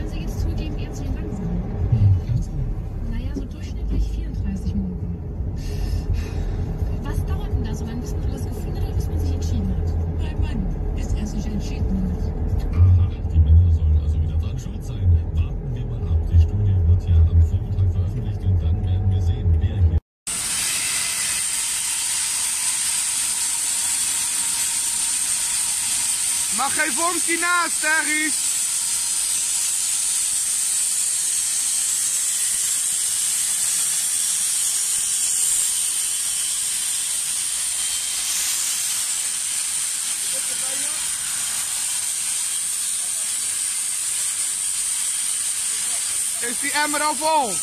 können Sie jetzt zugeben, eher zu langsam. Naja, so durchschnittlich 34 Minuten. Was dauert denn da so lange, bis man alles gefunden hat oder bis man sich entschieden hat? Mein Mann, bis er sich entschieden hat. Aha, die Männer sollen also wieder dran schuld sein. Warten wir mal ab. Die Studie wird ja am Vormittag veröffentlicht und dann werden wir sehen, wer hier... Mag geen vonkje naast, hè, Ries? Is die emmer al vol?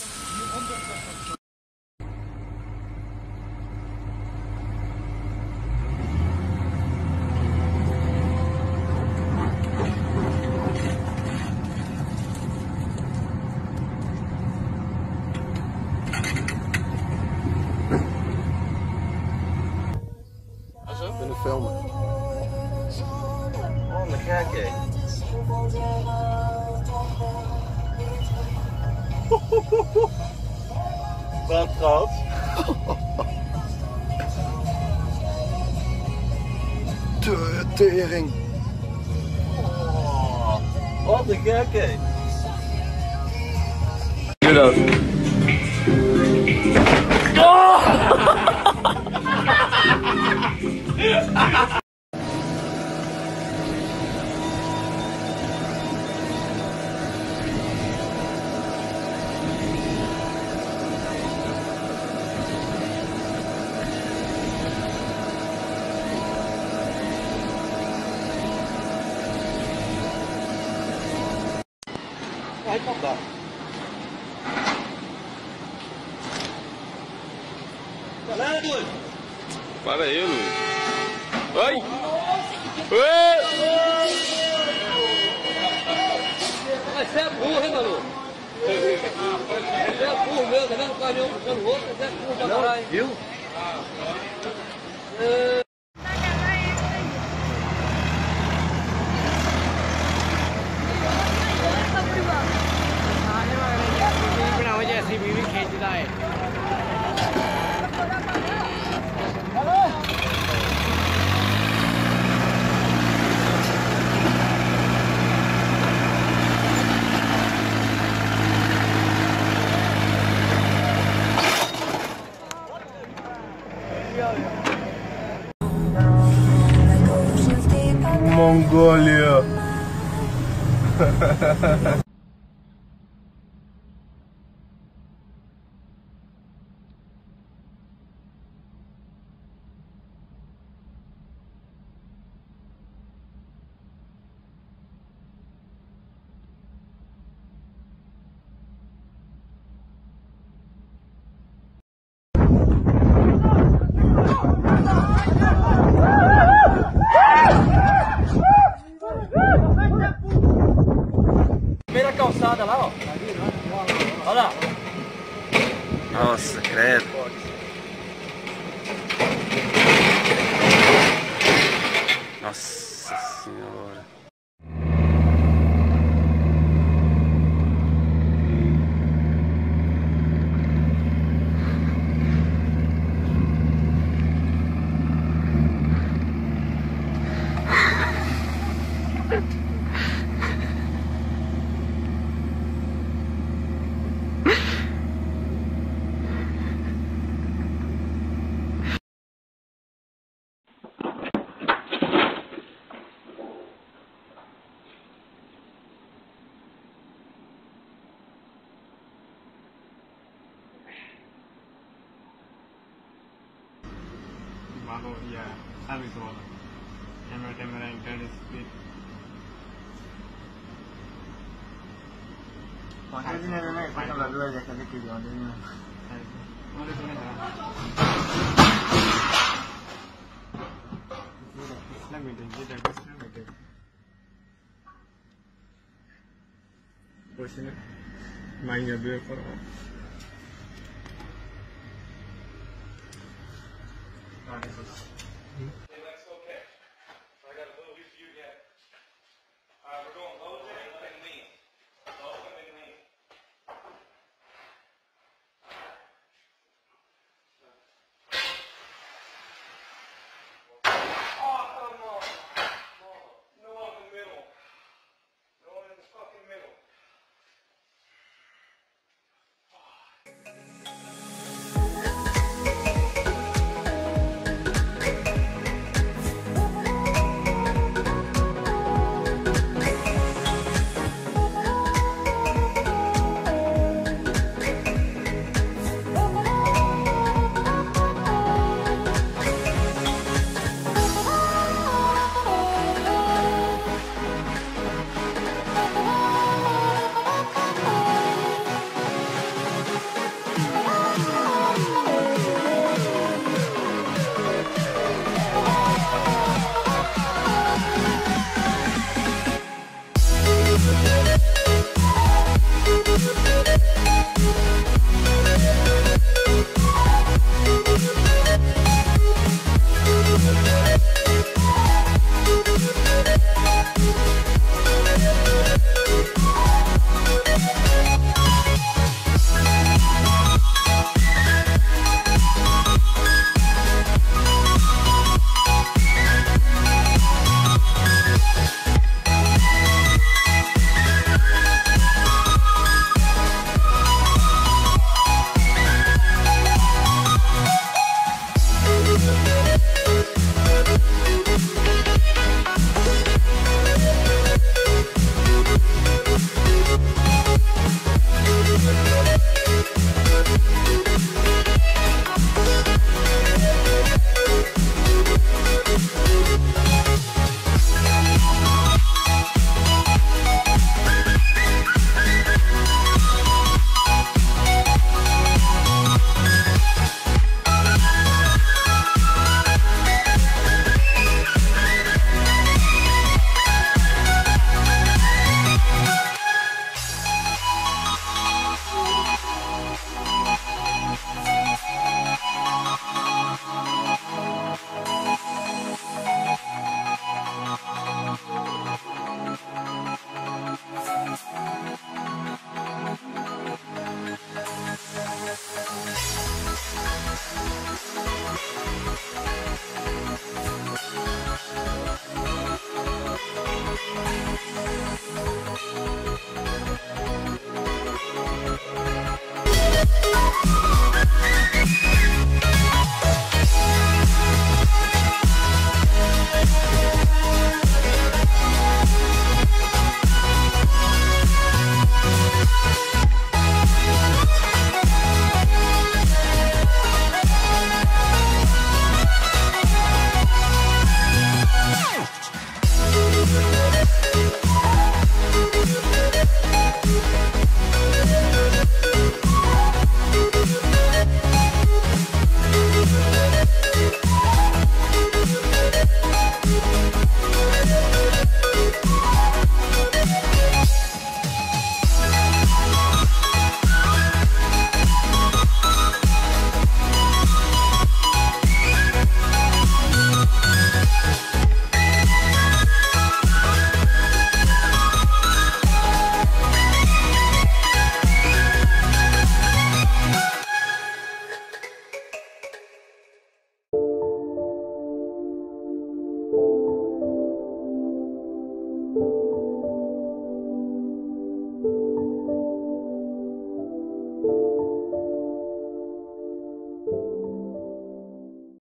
Kunnen filmen. Oh, maar kijk hé. Wat groot. Tering. Oh, wat een gek hé. Doe dat. Hij komt daar. Laat het doen. Para aí, Luiz. Oi! Mas você é burro, hein, Manu? Você é burro mesmo, tá vendo o caminhão puxando o outro? Você é burro pra caralho. Viu? Mongolia. Primeira calçada lá, ó. Olha lá. Nossa, credo. Nossa senhora. Bago, iya, sabi ko wala. Camera internet speed. Pwede na naman, ito na gagawa dyan kasi kilo din yun. Ano ito na ha? Islamic, Islamic. Boşuna manga bir falan. Lanet olsun.